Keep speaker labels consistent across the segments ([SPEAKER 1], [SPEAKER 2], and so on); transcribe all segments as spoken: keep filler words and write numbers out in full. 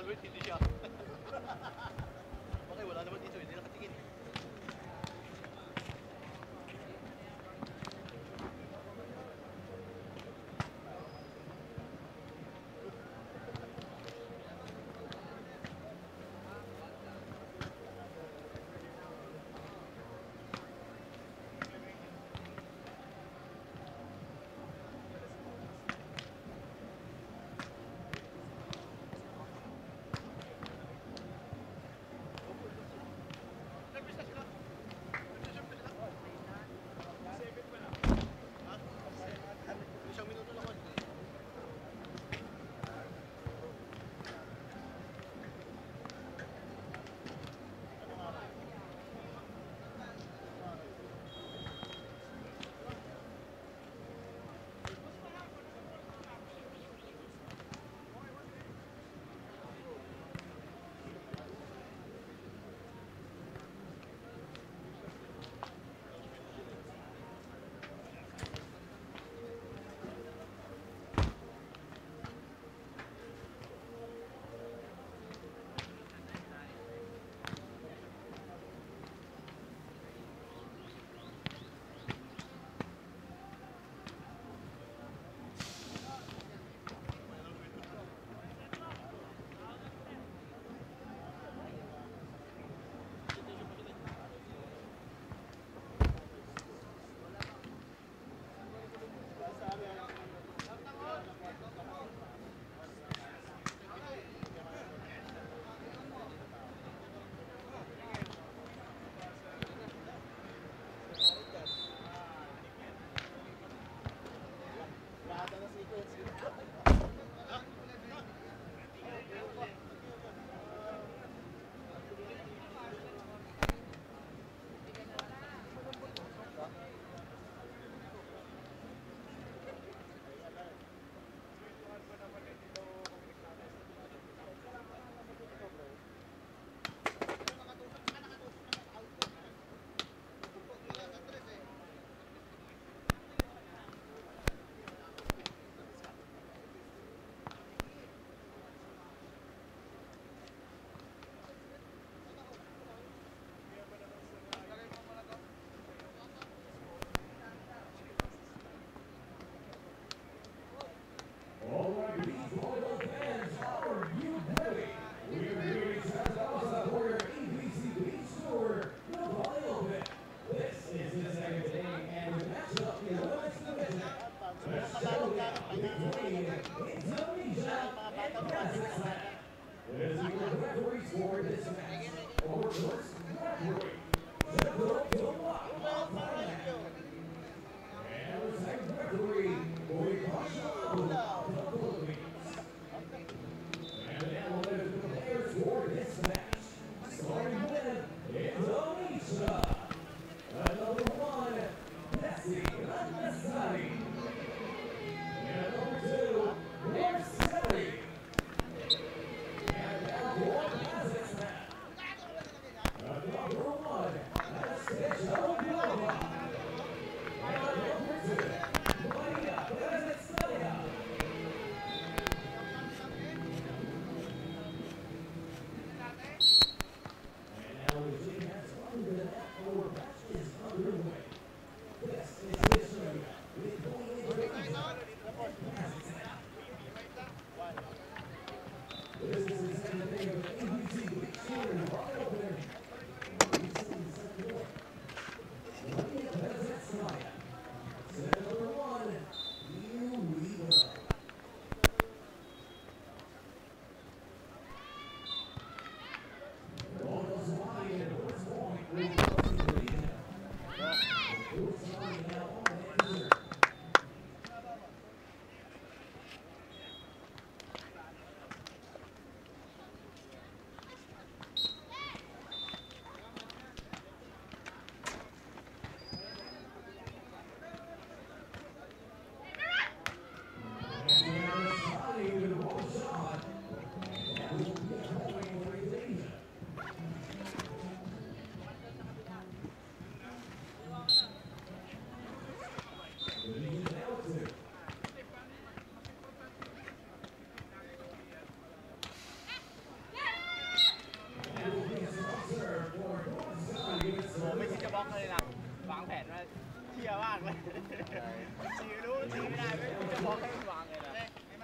[SPEAKER 1] Albert, hindi siya. Okay, wala naman dito, hindi nakatingin. Isang minuto lang. ากเลยชี้รู้ชี้ไม่ได้ไม่จะมองให้วางเลยนะ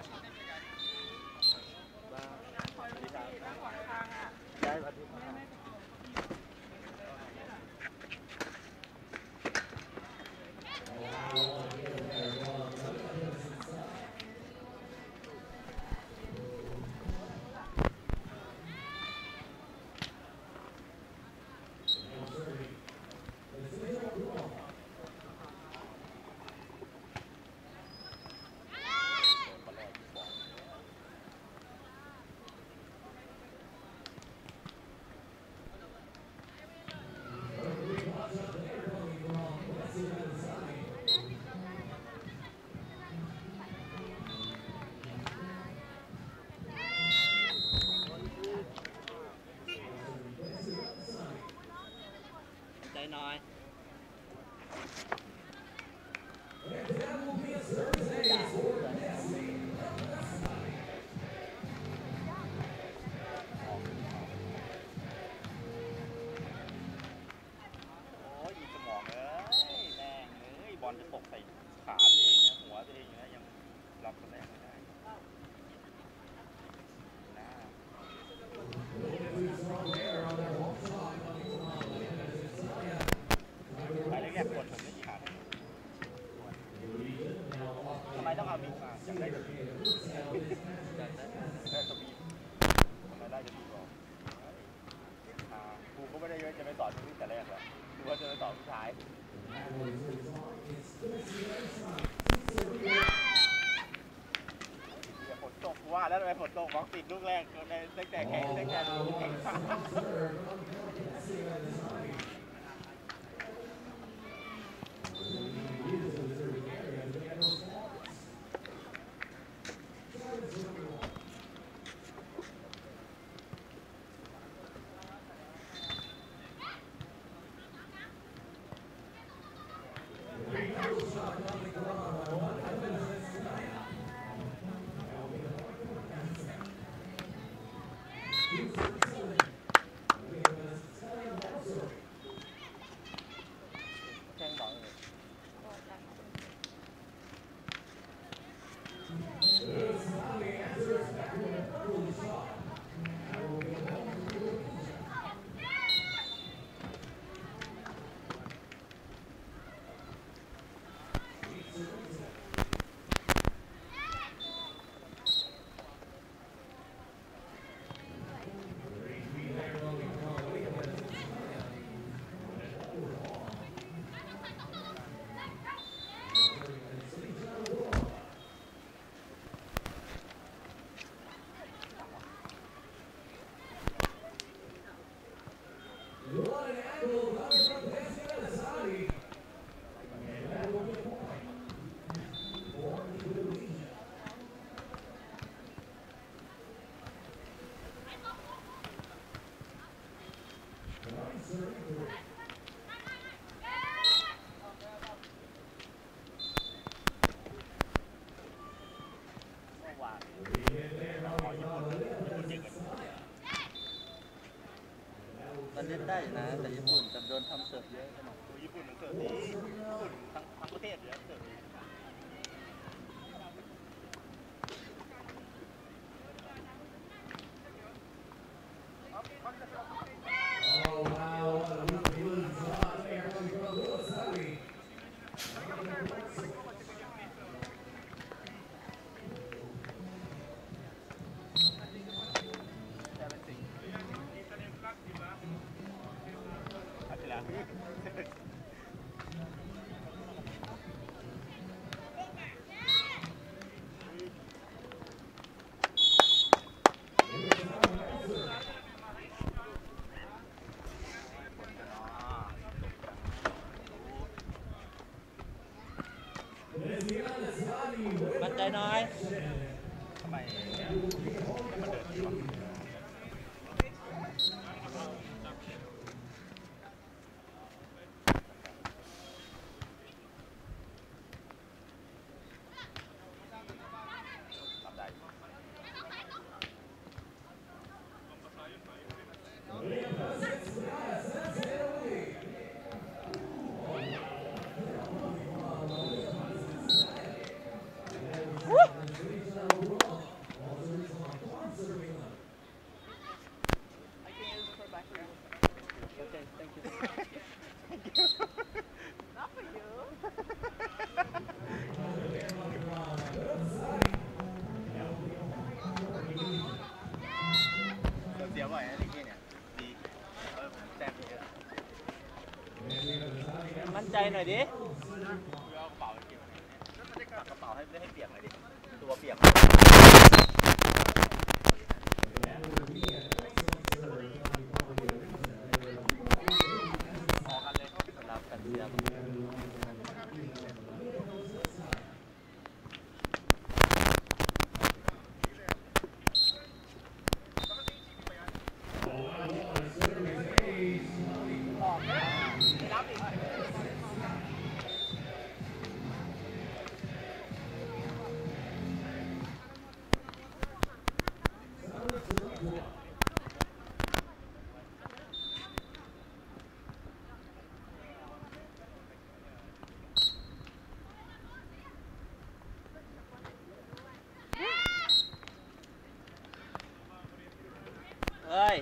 [SPEAKER 1] ได้สวัสดีครับใจน้อยบอลจะตกใส่ขาตัวเองนะหัวตัวเองนะยังรับกระแทกไม่ได้นะไปเรียกคนผมไม่กี่ขาทำไมต้องเอาบีมาอยากได้แบบนี้ได้สบีทำไมได้จะบีบอกครูก็ไม่ได้เยอะจะไปสอนที่แต่แรกแหละครูว่าจะไปสอนผู้ชายฝนตกว่าแล้วทำไมฝนตกบล็อกติดลูกแรกในตั้งแต่แข่งตั้งแต่แข่งขันมันเล่นได้นะแต่ญี่ปุ่นจะโดนทำเสิร์ฟเยอะใช่ไหมญี่ปุ่นมันเสิร์ฟดีญี่ปุ่นทั้งทั้งประเทศเลยเสิร์ฟดีมั่นใจน้อยทำไมมันเดินดีวะหน่อยดิเอากระเป๋าไปเก็บกระเป๋าให้ให้เปียกหน่อยดิตัวเปียกพอกันเลยรับกันเสียบเฮ้ย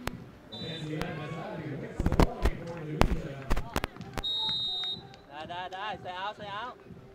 [SPEAKER 1] ได้ได้ได้ใส่เอาใส่เอา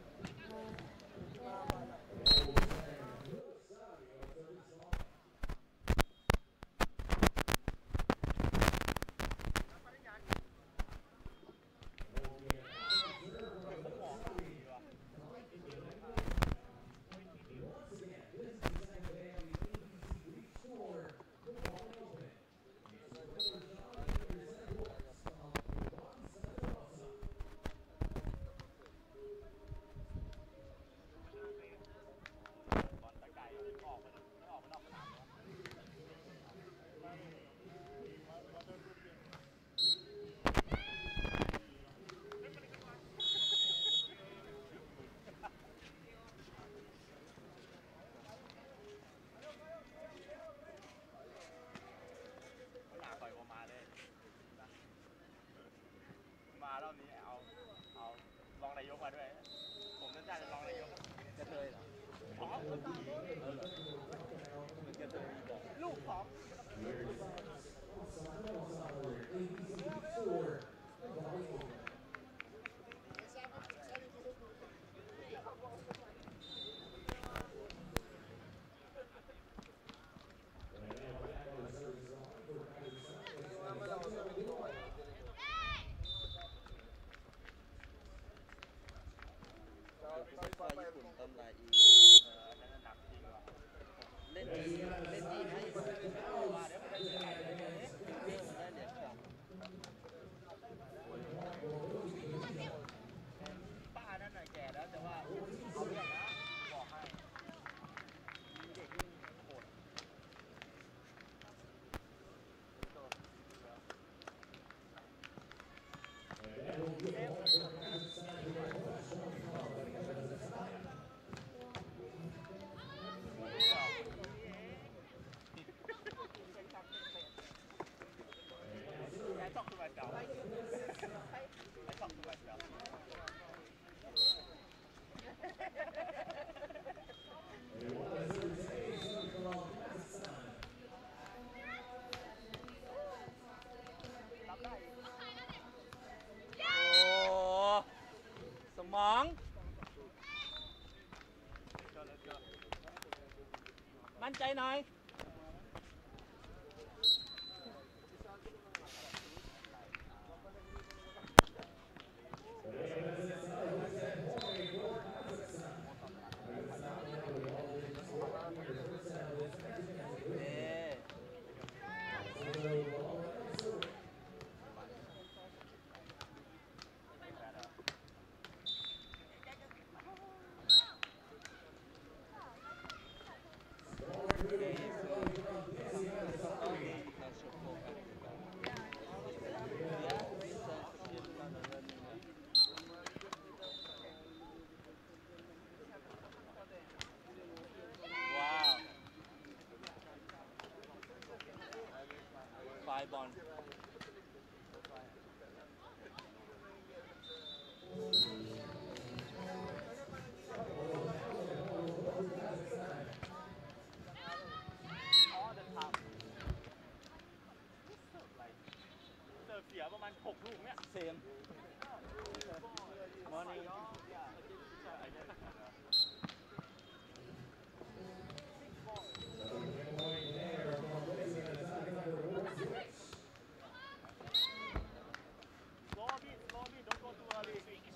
[SPEAKER 1] มาแล้วนี้เอาเอารองนายกมาด้วยผมจะจ่ายรองนายกกระเทยเหรอพร้อมกระเทยบอกลูกพร้อมเล่นดีเล่นดีนะว่าเดี๋ยวมันได้เหรียญได้เหรียญป้านั่นหน่อยแก่แล้วแต่ว่าเอาเรื่องนะบอกให้เด็กโหดสมองมั่นใจหน่อยบอลเสียประมาณหกลูกเนี่ยเซมมอนี่Slowly, slowly, don't go too early.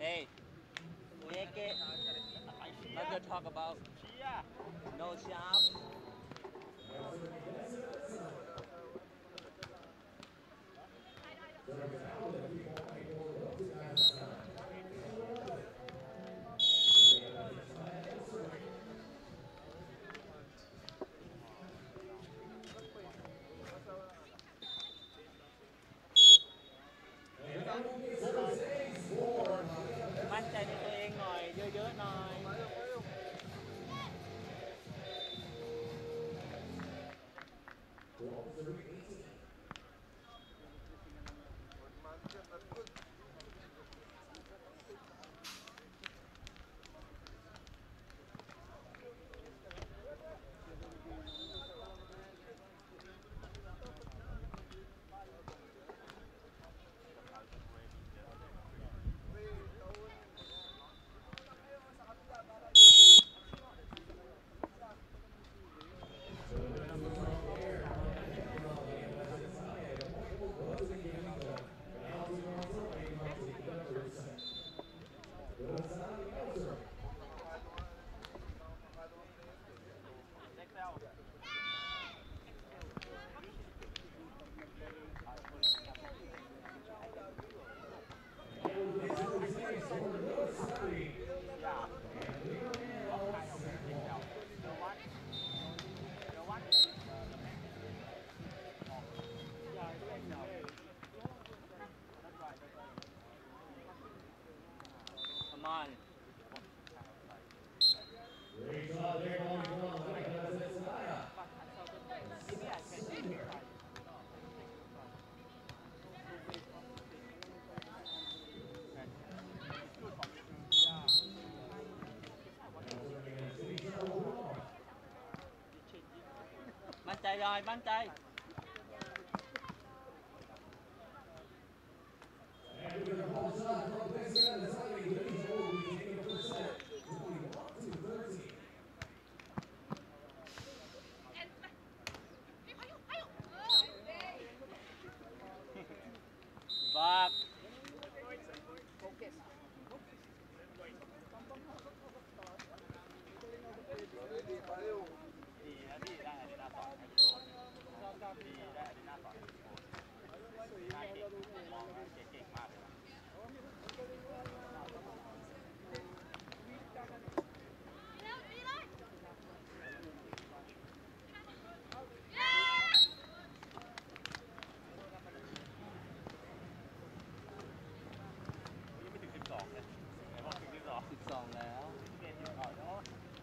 [SPEAKER 2] Hey, Ueke, not to talk about
[SPEAKER 1] เชียร์
[SPEAKER 2] no sharp.มั่นใจในตัวเองหน่อยเยอะๆหน่อย
[SPEAKER 1] เอ็กเซล
[SPEAKER 2] Come on.มั่นใจหน่อยมั่นใจ บัก
[SPEAKER 1] ดีนะที่ได้อาดินาสอนดีได้อาดินาสอนน่าเก่งมองว่าเก่งมากเลยนะยังไม่ถึงสิบสองเลยไหนบอกถึงสิบสอง
[SPEAKER 2] สิบสองแล้ว
[SPEAKER 1] เก่งอยู่ก่อนเนาะ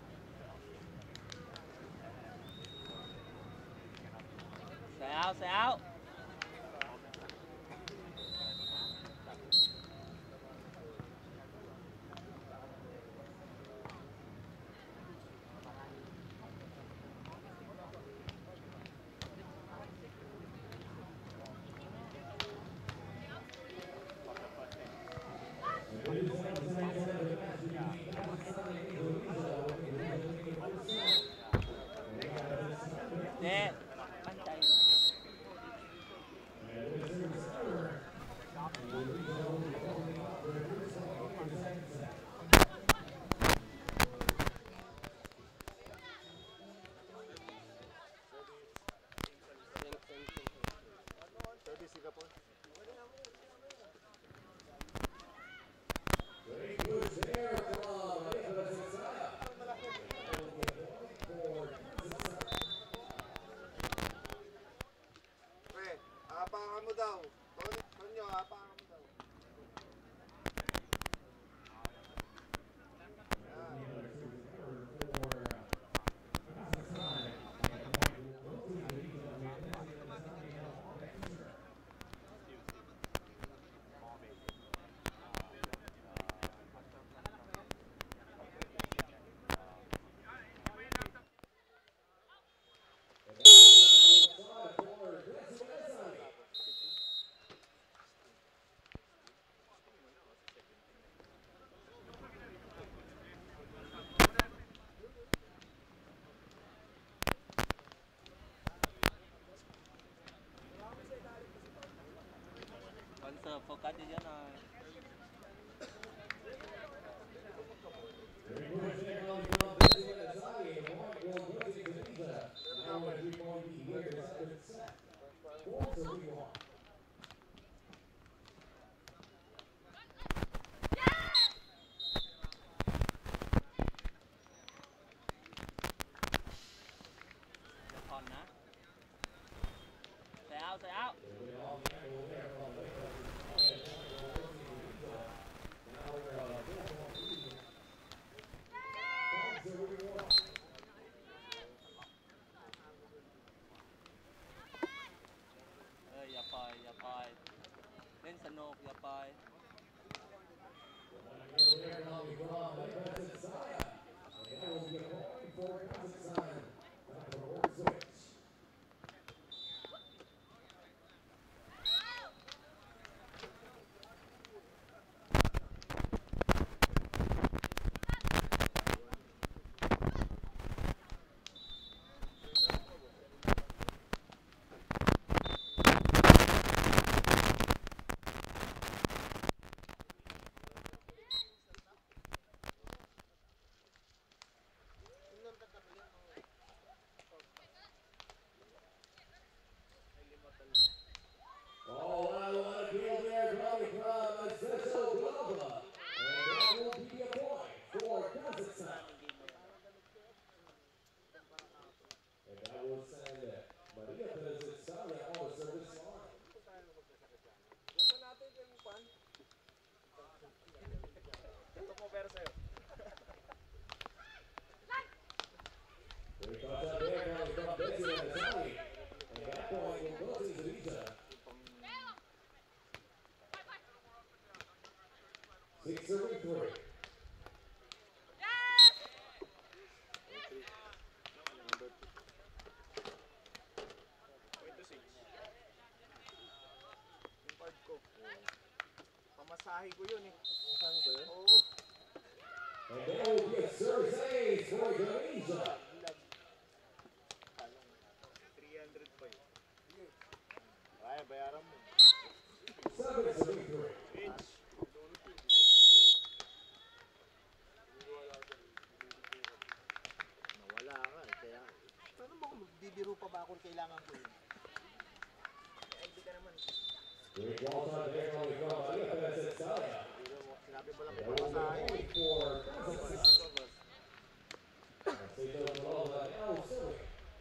[SPEAKER 2] แซวแซว เจ๊มั่นใจหน่อย
[SPEAKER 3] Pre, apakan mo daw. Ton, Tonyo, apakan mo daw.
[SPEAKER 2] คอนเสิร์ตโฟกัสเยอะๆหน่อย
[SPEAKER 4] Great contact there coming from Desi Nagasaki. And that point will go to Indonesia. Six serving three.
[SPEAKER 3] Yung card ko. Pamasahe ko yun eh.
[SPEAKER 2] Saan ba yun?
[SPEAKER 3] Oo.
[SPEAKER 4] And that will be a service ace for Indonesia.
[SPEAKER 3] three hundred pa yun. Ay, bayaran mo.
[SPEAKER 4] Seven serving three.
[SPEAKER 3] Rich.
[SPEAKER 2] Nawala ka eh. Kaya, paano mo kung bibiro pa ba kung kailangan ko yun? Eh, hindi ka naman.
[SPEAKER 4] Great ball shot there coming from Maria Perez Estrella.
[SPEAKER 2] Biro mo, sinabi mo lang
[SPEAKER 4] And
[SPEAKER 2] may
[SPEAKER 4] that will be a
[SPEAKER 2] pamasahe.
[SPEAKER 4] point for Kazakhstan. State of Malova now serving.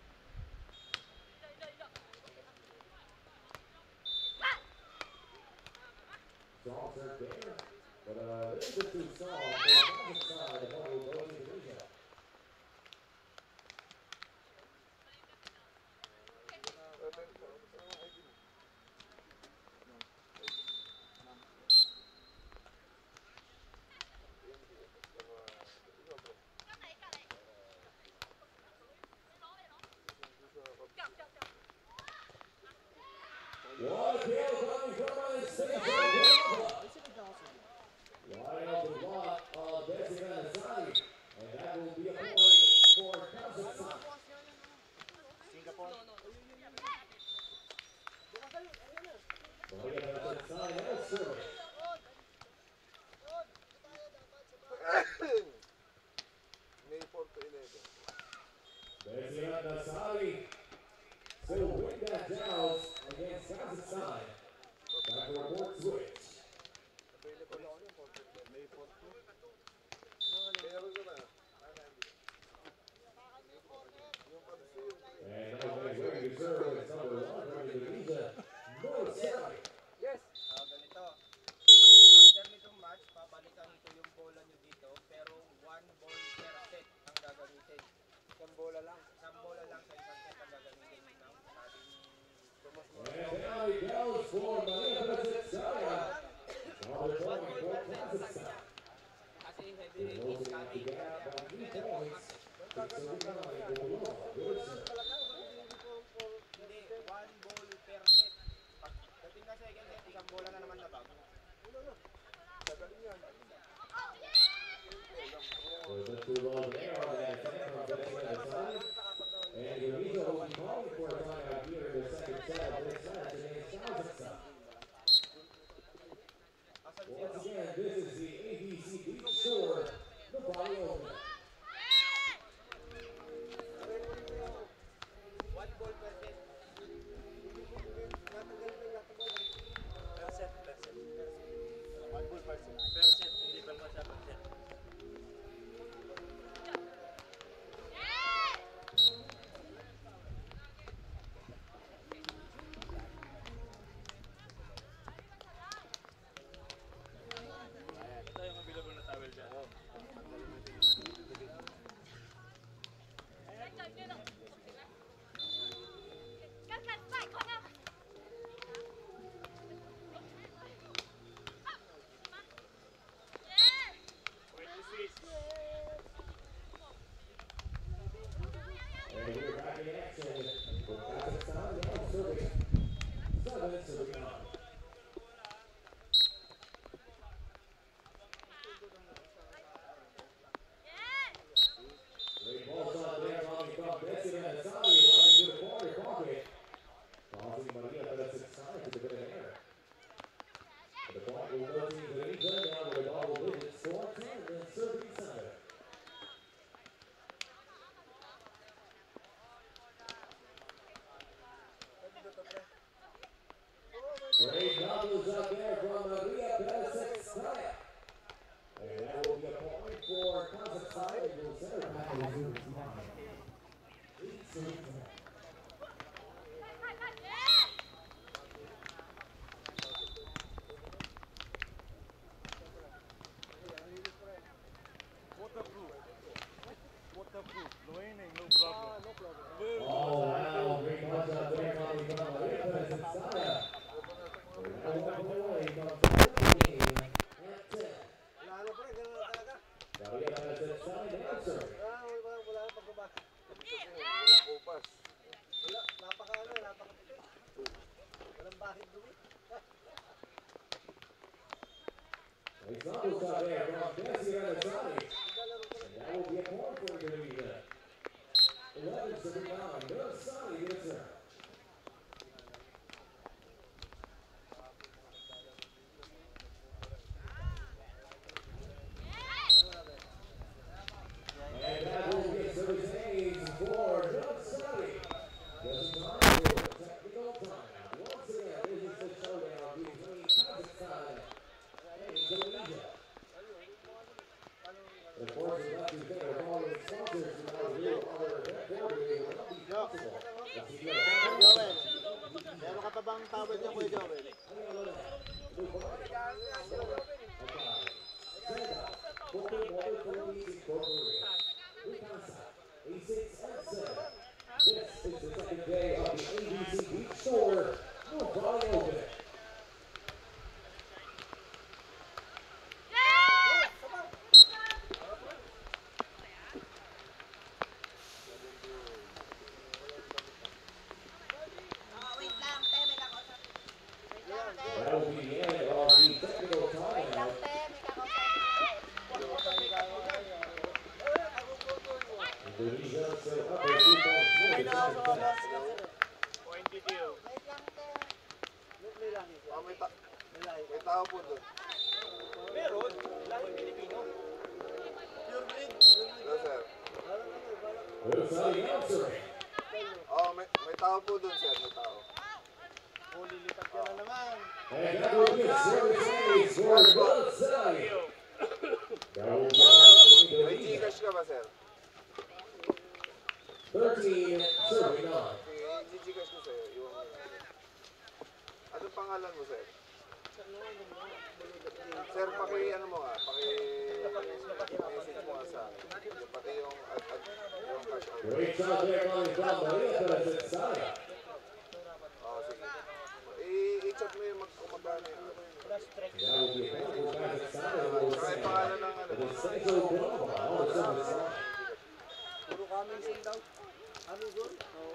[SPEAKER 4] Strong serve there. But uh, a little bit too strong for Kazakhstan. The ball will go to Indonesia. What a kill coming from the state of Malova. Wide open block of Desi Nagasaki. And that will be a point for Kazakhstan.
[SPEAKER 2] Singapore.
[SPEAKER 4] Maria Perez Estrella now serving.
[SPEAKER 3] May four to eleven.
[SPEAKER 4] Desi Nagasaki still win that down against Kazakhstan. Back for a court switch.
[SPEAKER 3] Available ako yun, four to eleven. May four to. Meron ka na. Yung kabso yun.
[SPEAKER 4] And now playing ready to serve is number one from Indonesia, Morsari.
[SPEAKER 5] Yes. Ah, ganito. After nitong match, papalitan ko yung bola nyo dito, pero one ball per set ang gagamitin. Isang bola lang. Isang bola lang sa isang set ang gagamitin ng ating
[SPEAKER 4] And down he goes for Maria Perez Estrella. Another point for Kazakhstan.
[SPEAKER 5] kasi heavy
[SPEAKER 4] They're
[SPEAKER 5] rain is
[SPEAKER 4] closing out the
[SPEAKER 5] coming.
[SPEAKER 4] gap by three points. Six thirty-nine for Malova. Good serve.
[SPEAKER 5] Hindi, one ball per set. Pagdating na second set, isang bola na naman na bago.
[SPEAKER 3] Sagaling yan.
[SPEAKER 4] Was it too long there on that attack from Desi Nagasaki? And Indonesia will be calling for a timeout here in the second set of this match against Kazakhstan. Once again, this is the A B C Beach Store, the body opener.
[SPEAKER 5] One ball per set.
[SPEAKER 2] Per set, per set. One ball per set. Per set, hindi per match per set.
[SPEAKER 4] Oh, wow, great punch out there coming from Maria Perez-Estrada. Now one away from fourteen and ten.
[SPEAKER 2] Wala na pre, ganun na talaga.
[SPEAKER 4] Maria Perez-Estrada now serving.
[SPEAKER 2] Ah, wala, wala na pagbabago.
[SPEAKER 3] Walang kupas.
[SPEAKER 2] Wala, napaka ano, napakaputi. Walang bahid dumi.
[SPEAKER 4] Example shot there from Bessie Renazzani. And that will be a point for Indonesia. eleven to rebound. Renazzani gets her. And that will be a service aids for Renazzani. Just time for technical timeout. Once again, this is the showdown between Kazakhstan and Indonesia. Of course, we have to thank our following sponsors who are here on our event coordinator. It would not be possible. Let's see if
[SPEAKER 2] Joel, meron ka pa bang tawad niya, Kuya Joel?
[SPEAKER 4] This is the second day of the A B C Beach Store. We're probably open. That will be the end of the technical timeout. Indonesia still up a few points more to Kazakhstan.
[SPEAKER 1] twenty-two.
[SPEAKER 2] May langit.
[SPEAKER 3] Ah, may, ta
[SPEAKER 2] May langit.
[SPEAKER 3] may tao po doon.
[SPEAKER 5] Meron, lahing Pilipino.
[SPEAKER 2] Pure green.
[SPEAKER 3] Hello, sir.
[SPEAKER 2] Walang ano, walang...
[SPEAKER 4] Renazzani now serving.
[SPEAKER 3] Oh, may, may tao po doon, sir. May tao.
[SPEAKER 2] Huli lipat ka na naman.
[SPEAKER 4] And that will be a service ace for Renazzani. That will be a point for
[SPEAKER 3] May
[SPEAKER 4] Indonesia.
[SPEAKER 3] Gcash ka ba, sir?
[SPEAKER 4] thirteen serving on.
[SPEAKER 3] Sige, Gcash ko sa'yo. Iwan mo na. Anong pangalan mo, sir? Sir, paki ano mo nga, paki message mo nga sa akin. Pati yung, at, at, yung cash out.
[SPEAKER 4] Great shot there coming from Maria Perez-Estrada.
[SPEAKER 3] Oh, sige. I- I-chat mo yung mag- kung magkano yun.
[SPEAKER 4] That will be a point for Kazakhstan. It will
[SPEAKER 3] Saka yung
[SPEAKER 4] send
[SPEAKER 3] pangalan ng ano.
[SPEAKER 4] the Central Global on the service line.
[SPEAKER 2] Puro coming soon daw. Ano doon? Oo.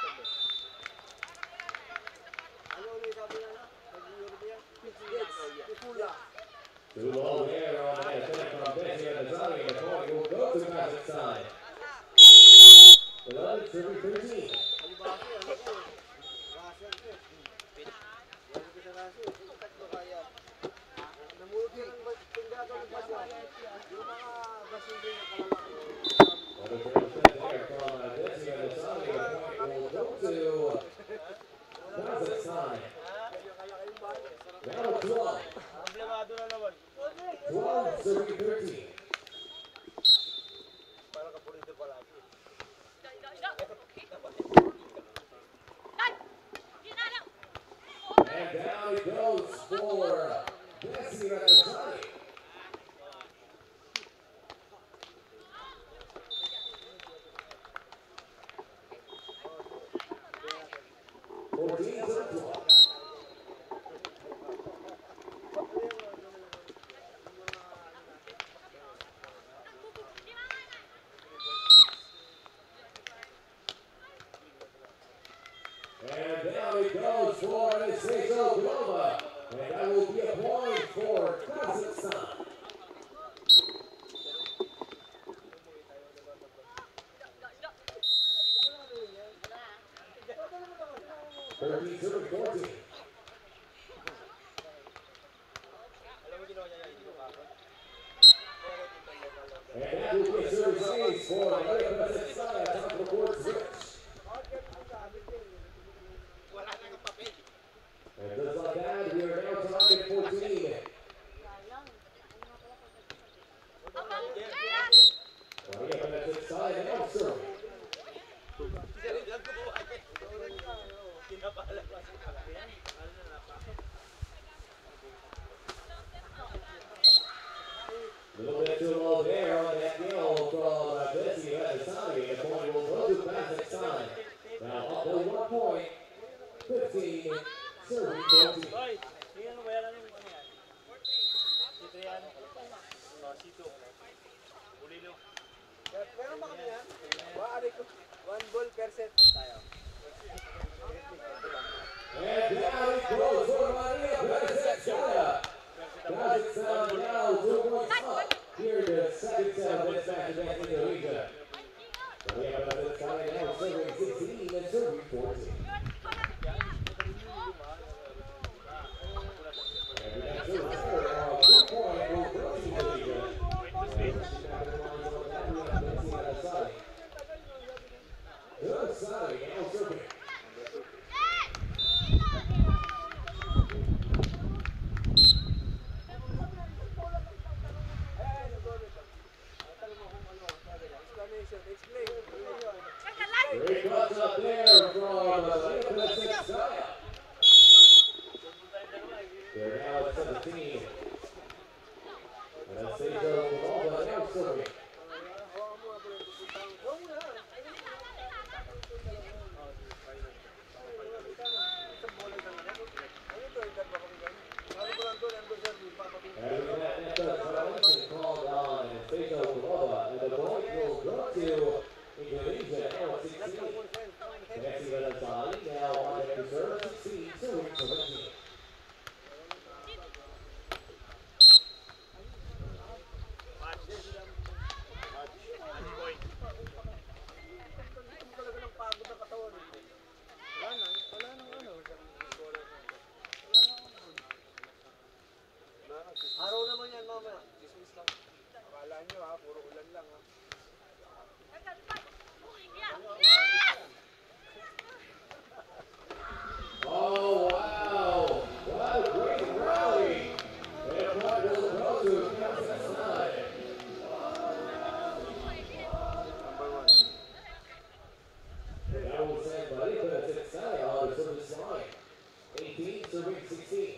[SPEAKER 2] Ano ulit sabi na na? Nag-European? Yes. Pipula.
[SPEAKER 4] Two ball there on that attempt from Bessie Renazzani. The point will go to Kazakhstan. eleven serving thirteen.
[SPEAKER 2] Ano ba kasi? Ano ko? Russian ko. Ano ko sa Russian? Tatlo kaya. Namulog yun ang tindaga ng Russian. Yung mga Brazilian na kalalaki.
[SPEAKER 4] Another great attempt there from uh, Bessie Renazzani. The point will go to Kazakhstan. Now twelve.
[SPEAKER 5] Problemado na naman.
[SPEAKER 4] twelve serving thirteen.
[SPEAKER 5] Parang kapulito palagi.
[SPEAKER 4] And down it goes for Bessie Renazzani. fourteen to twelve. And down it goes for Anastasia Glova. And that will be a point for Kazakhstan. thirteen to fourteen.
[SPEAKER 5] Alam mo ginawa niya yan, hindi ko kapag.
[SPEAKER 4] And that will be a service ace for Maria Perez-Estrada. Top of the court switch.
[SPEAKER 5] Wala nang papel.
[SPEAKER 4] And just like that, we are now tied at fourteen. Maria Perez-Estrada now serving.
[SPEAKER 5] Kinabahala ko sa kanya.
[SPEAKER 4] A little bit too low there on that deal from uh, Bessie Renazzani. The point will go to Kazakhstan. off the one point. fifteen, serving fourteen.
[SPEAKER 1] Hoy, tingnan mo ba yan? Anong ano yan? C three yan? O, C two. Ulilo.
[SPEAKER 2] Meron ba kami yan? Maaari ko. One ball per set. Tayo.
[SPEAKER 4] And down it goes for Maria Perez-Estrada. Kazakhstan now two points up. Here in the second set of this match against Indonesia. Maria Perez-Estrada now serving sixteen and serving fourteen. And the next serve on two point will go to Indonesia. Good side, now serving. Great cuts up there from Maria Perez-Estrada. They're now at seventeen. And that's Sergio Alba now serving. And with that net violation called on Sergio Alba, and the point will go to Indonesia now at sixteen. Messi Valentin now on the reserve, sixteen, serving seventeen.
[SPEAKER 2] Araw naman yan, mama.
[SPEAKER 5] Dismiss lang. Akala nyo ha, puro ulan lang ha.
[SPEAKER 4] Oh, wow. What a great rally. And what will go to Kazakhstan.
[SPEAKER 3] Number one.
[SPEAKER 4] And that will send Maria Perez-Estrada on the service line. eighteen, serving sixteen.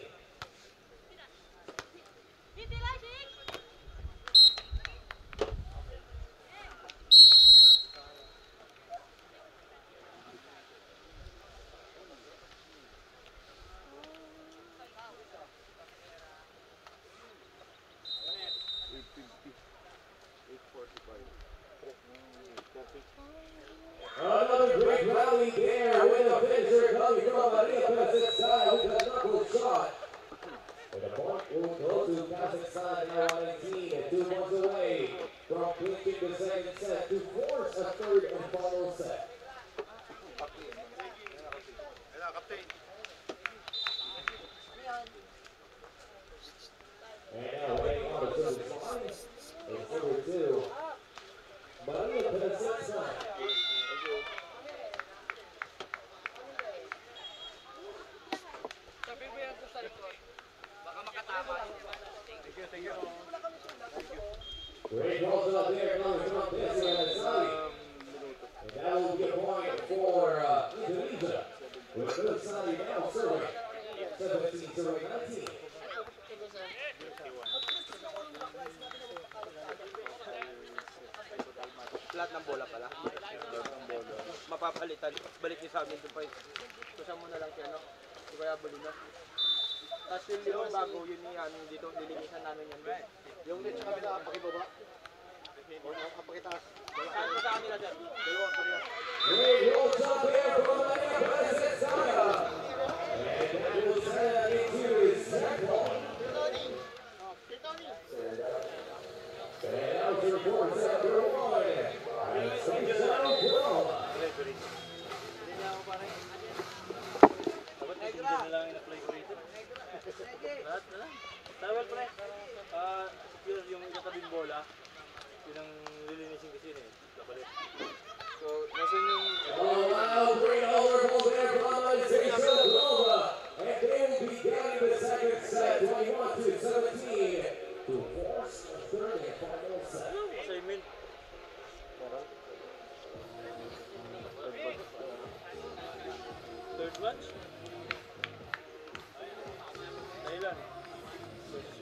[SPEAKER 4] Another great rally there with a finisher coming from Maria Perez-Estrada with a knuckle shot. And the point will go to Kazakhstan now on nineteen and two points away from clinching the second set to force a third and final set. And now waiting on the service line is number two, Maria Perez-Estrada. Great balls up there coming from Messi Valentin. And that will be a point for uh, Indonesia. With Valentin now serving. seventeen serving nineteen.
[SPEAKER 5] Lahat ng bola pala. Mapapalitan. Balik niyo sa amin doon pa. Kusang mo na lang siya, no? Di kaya buli na. Tapos yung limang bago, yun yung ano, dito, nilinisan namin yan.
[SPEAKER 2] Yung net sa kabila, pakibaba. O, pakitaas.
[SPEAKER 5] Saan sa kanila dyan?
[SPEAKER 2] Dalawa, kanila.
[SPEAKER 4] Great rolls up here from Maria Perez-Estrada. And that will send into his second point. And out to report set number one. And Sergio Alba.
[SPEAKER 1] Dapat nasundan na lang yung apply ko rito. Lahat na lang. Tawal pre. Ah, yun yung katabing bola. Yun ang lilinisin kasi yun eh. Kapalit.
[SPEAKER 5] So, nasan yung...
[SPEAKER 4] Oh, wow,